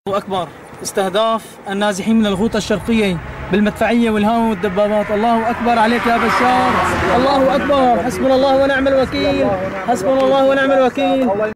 الله أكبر. استهداف النازحين من الغوطة الشرقية بالمدفعية والهاون والدبابات. الله أكبر عليك يا بشار، الله أكبر. حسبنا الله ونعم الوكيل، حسبنا الله ونعم الوكيل.